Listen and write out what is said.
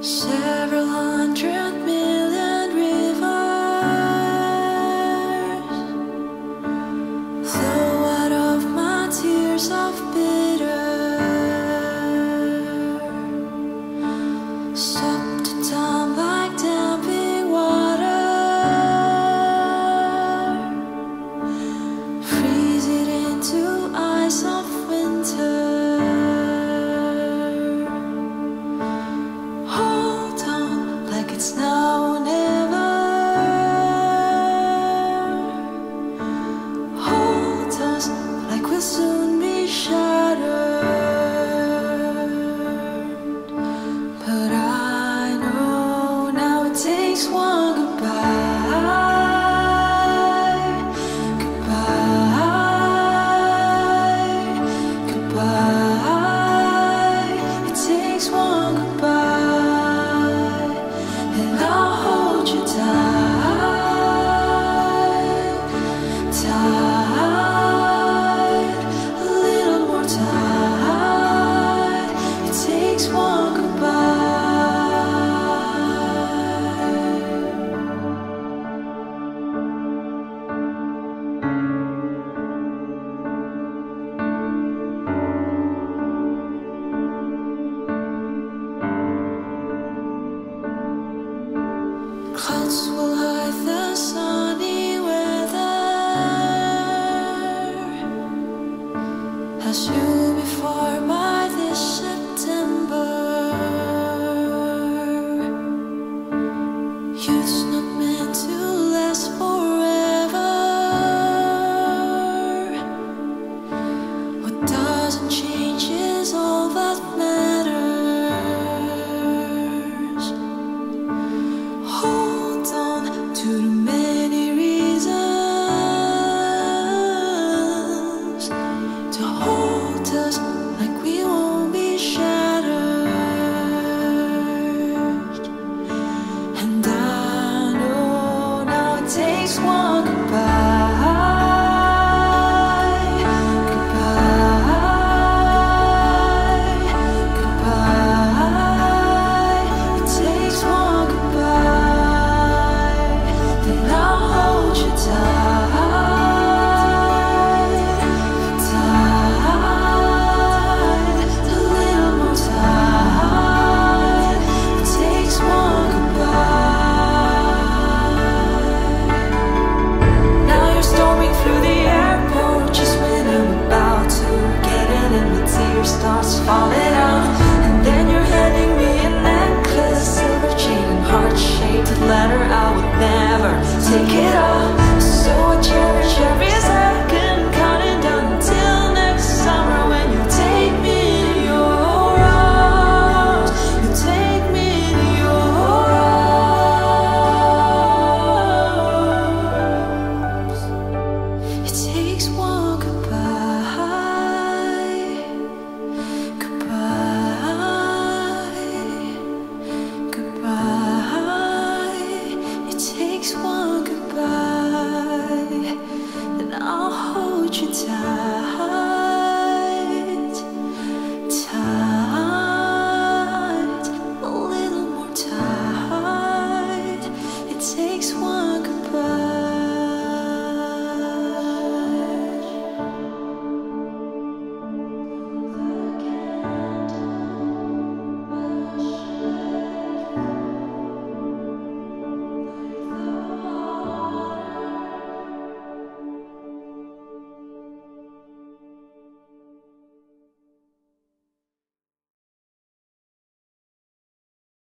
Several 100 million rivers flow out of my tears of bitter. Stop the time like damping water. Freeze it into ice of winter. It's now or never. Hold us like we'll soon be shattered. But I know now it takes one goodbye. Goodbye. Goodbye. It takes one goodbye. Clouds will hide the sunny weather as you before by this September. Youth's not meant to last forever. What doesn't change is all that matters. To the many reasons to hold us like we won't be shattered. And I know now it takes one goodbye. Goodbye. Goodbye. It takes one goodbye. Starts falling out, and then you're handing me a necklace, silver chain and heart-shaped letter. I would never take it off, so I cherish every second, counting down until next summer when you take me in your arms. You take me in your arms. It takes one goodbye. One goodbye, then I'll hold you tight.